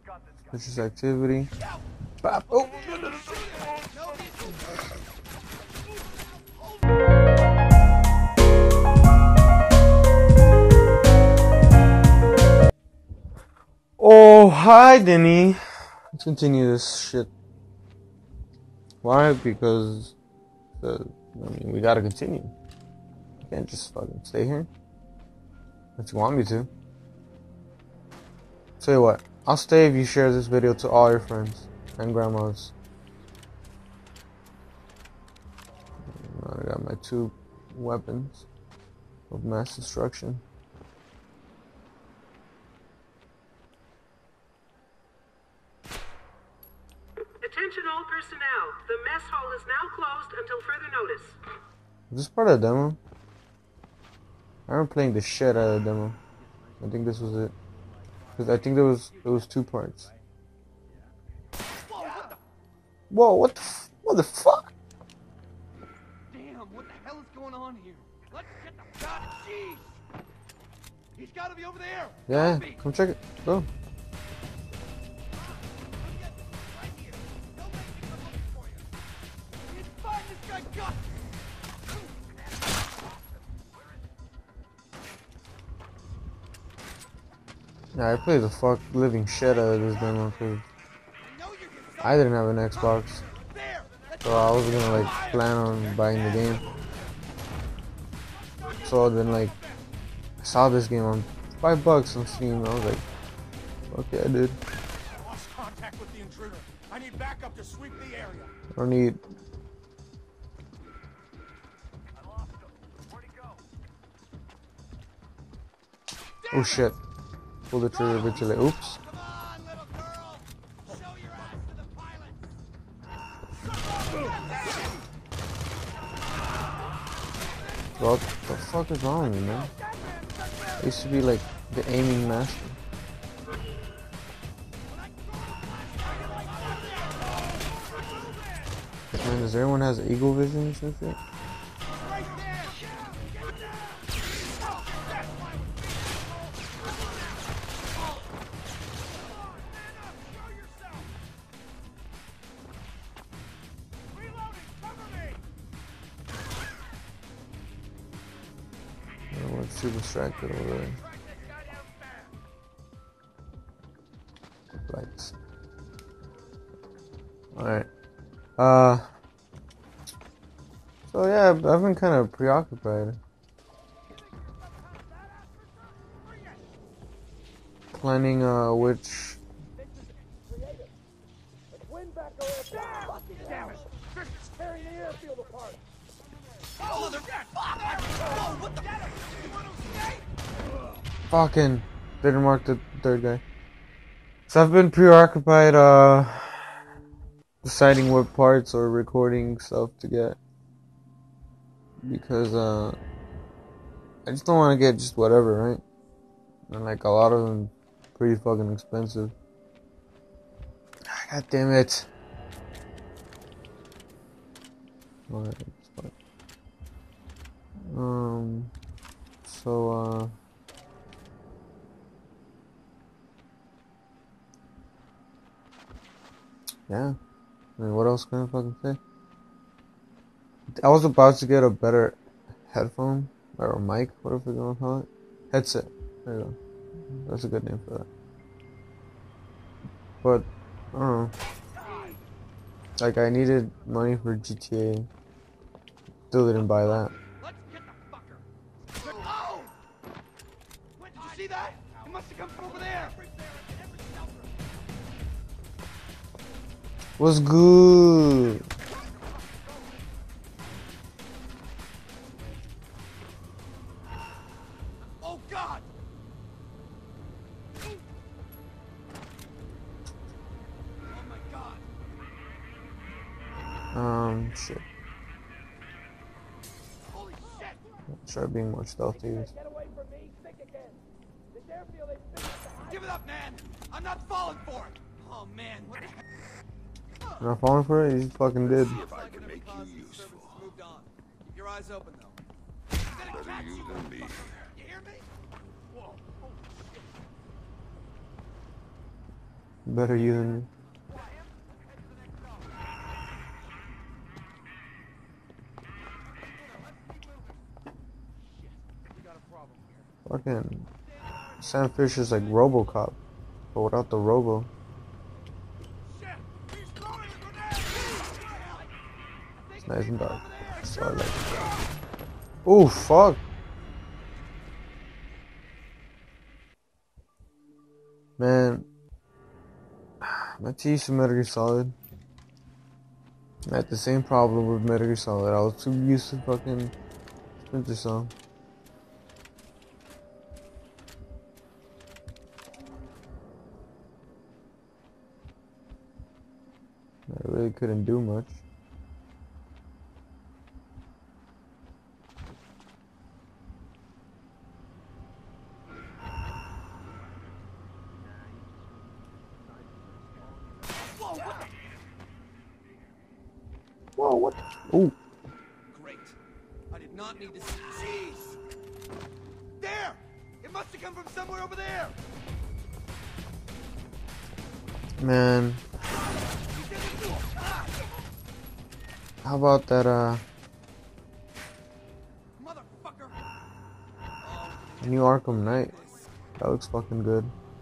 Suspicious activity. Bop. Oh. Oh, hi, Denny. Let's continue this shit. Why? Because we gotta continue. I can't just fucking stay here. If you want me to. Tell you what, I'll stay if you share this video to all your friends and grandmas. I got my 2 weapons of mass destruction. Attention all personnel. The mess hall is now closed until further notice. Is this part of the demo? I remember playing the shit out of the demo. I think this was it. Because I think there was 2 parts. Whoa, what the fuck? Damn, what the hell is going on here? Let's get the god, jeez! He's gotta be over there! Yeah, come check it. Go. Yeah, I played the fuck living shit out of this demo because I didn't have an Xbox, so I was gonna like plan on buying the game. So then like I saw this game on $5 on Steam. I was like, okay, I did. I lost contact with the intruder. I need backup to sweep the area. I don't need. Oh shit. Pull the trigger eventually. Oops. Come on, little girl! Show your ass to the pilot! What the fuck is wrong with me, man? I used to be like the aiming master. Man, does everyone has eagle vision or some shit? Everyone's too distracted over there. Lights. Alright. So yeah, I've been kind of preoccupied. Planning which fucking didn't mark the 3rd guy. So I've been preoccupied deciding what parts or recording stuff to get. Because I just don't want to get just whatever, right? And like a lot of them pretty fucking expensive. God damn it. Alright, it's fine. So yeah. I mean, what else can I fucking say? I was about to get a better headphone or a mic, whatever you want to call it. Headset. There you go. That's a good name for that. But I don't know. Like I needed money for GTA. Still didn't buy that. Let's get the fucker! Oh! Wait, did you see that? It must have come from over there! What's good? Oh god! Oh my god! Shit. Holy shit! Try being more stealthy. Get away from me, sick again! The airfield is Give it up, man! I'm not falling for it! Oh man, what the heck? You're not falling for it? You just fucking did. If I can make you useful. Moved on. Keep your eyes open though. Better you than me. You hear me? Whoa. Better you than me. Fucking Sam Fisher's like RoboCop, but without the robo. It's nice and dark. So I like it. Oh fuck! Man, my teeth Metal Gear Solid. I had the same problem with Metal Gear Solid. I was too used to fucking Splinter Cell. I really couldn't do much. Whoa, what? Oh. Great. I did not need this. Jeez! There! It must have come from somewhere over there! Man. How about that, Motherfucker! new Arkham Knight? That looks fucking good.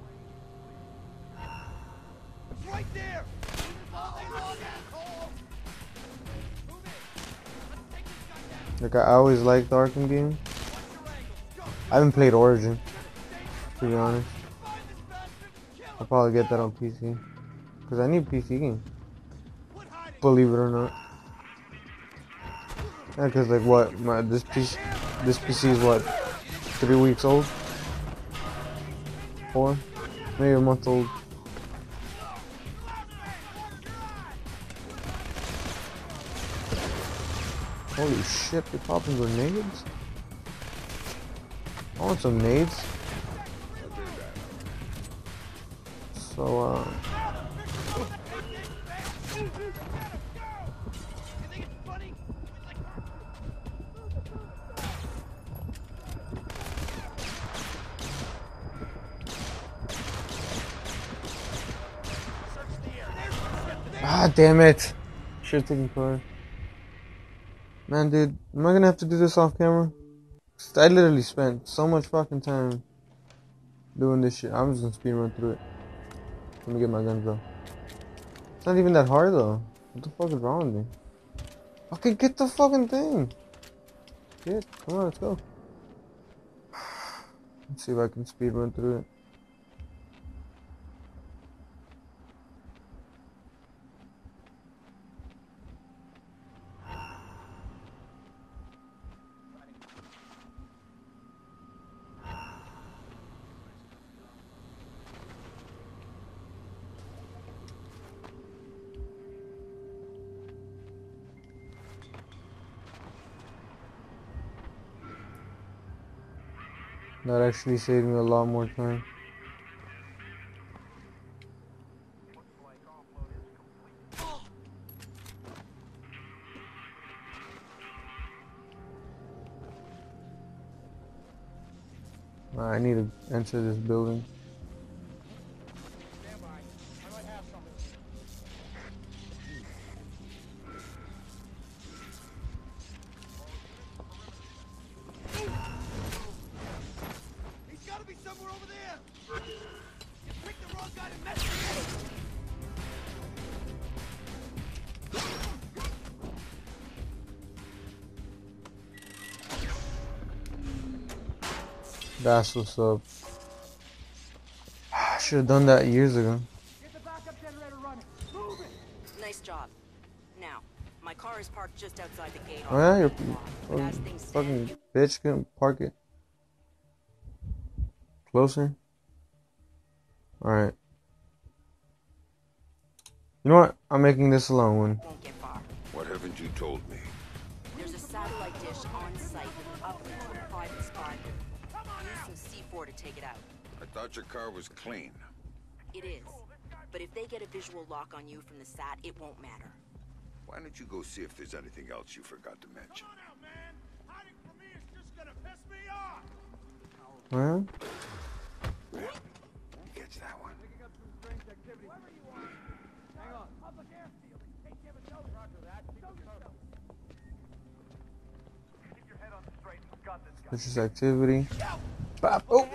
It's right there! All day long, asshole! Move it! Let's take this guy down! Like, I always liked the Arkham game. Watch your angles! Go! I haven't played Origin, to be honest. Find this bastard and kill I'll him! probably get that on PC. Because I need a PC game. Quit hiding! Believe it or not. Yeah, because like what? This PC is what? 3 weeks old? 4? Maybe a month old. Holy shit, they're popping grenades? I want some nades. So, You think it's funny? It's like... Search the air. There's some shit there. ah, damn it. Shit taking car. Man, dude, am I gonna have to do this off camera? 'Cause I literally spent so much fucking time doing this shit. I'm just gonna speed run through it. Let me get my guns though. It's not even that hard though. What the fuck is wrong with me? Okay, get the fucking thing. Shit, come on, let's go. Let's see if I can speed run through it. That actually saved me a lot more time. I need to enter this building. Stand by. I might have something. He's got to be somewhere over there. You picked the wrong guy to mess with. That's what's up. I should have done that years ago. Get the backup generator running. Move it. Nice job. Now, my car is parked just outside the gate. Oh yeah, you're But as things stand, fucking bitch. Can park it closer. All right. You know what? I'm making this a long one. won't get far. What haven't you told me? There's a satellite dish on site up to a private spot. Use some C4 to take it out. I thought your car was clean. It is. But if they get a visual lock on you from the sat, it won't matter. Why don't you go see if there's anything else you forgot to mention? Come on out, man. Hiding from me is just gonna piss me off. Well, You catch that one? Picking up some strange activity Hang on. Public airfield. Take care of it. Roger that. Show yourself. Keep your head on straight. Got this guy. Suspicious activity. Bop. Oh.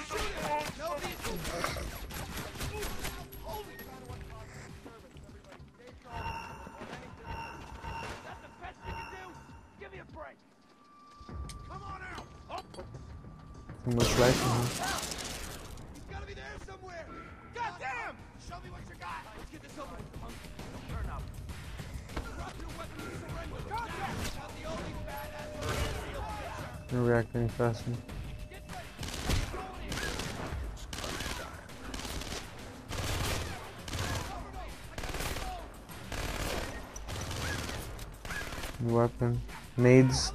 Too much life in him. He's gotta be there somewhere. God damn! Show me what you got. Let's get this over with, punk. Don't turn up. Drop your weapon and surrender. Contact! Not the only badass on the field picture. You're reacting fast. Get ready. Let's go in here. New weapon. Nades.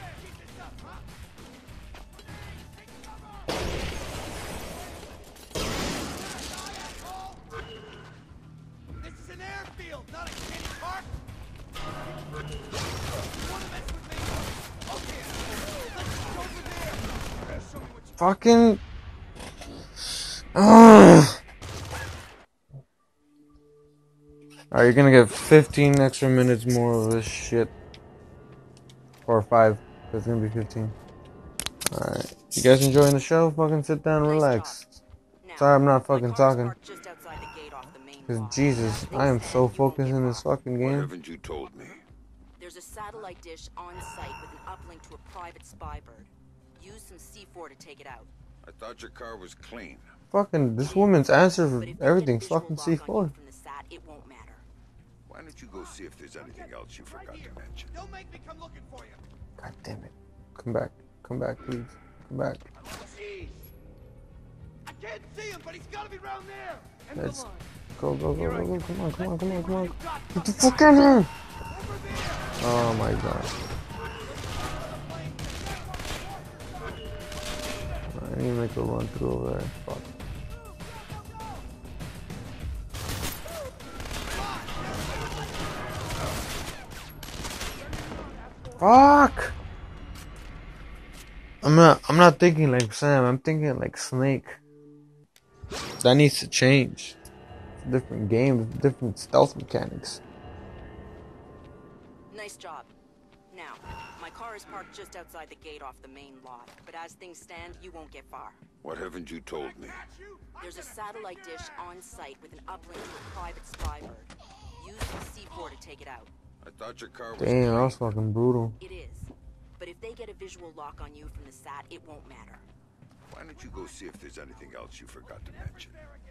This is an airfield, not a kiddie park. You wanna mess with me? Okay. Let's go over there. Show me what you Fucking. Alright, you're gonna get 15 extra minutes more of this shit. Or 5. So it's gonna be 15. Alright. You guys enjoying the show? Fucking sit down and relax. Now, Sorry I'm not my fucking car's talking. parked just outside the gate off the main Because lot. Jesus, I am so focused in this fucking Why game. haven't you told me? There's a satellite dish on site with an uplink to a private spy bird. Use some C4 to take it out. I thought your car was clean. Fucking, this woman's answer for But if they everything's get a fucking visual lock on you C4. from the sat, it won't matter. Why don't you go see if there's anything else you forgot to mention? Don't make me come looking for you. God damn it. Come back. Come back, please. Come back. Jeez. I can't see him, but he's gotta be around there. End Let's the line. go, go, go, go, go. Come on, come on, come on, come on. You got Get the fuck in here! over there. Oh my god. I need to make a run through over there. Fuck. Fuck! I'm not thinking like Sam, I'm thinking like Snake. That needs to change. It's a different game, different stealth mechanics. Nice job. Now, my car is parked just outside the gate off the main lot, but as things stand, you won't get far. What haven't you told me? There's a satellite dish on site with an uplink to a private spy bird. Use the C4 to take it out. I thought your car was Damn, that clean. was fucking brutal. It is. But if they get a visual lock on you from the sat, it won't matter. Why don't you go see if there's anything else you forgot to mention?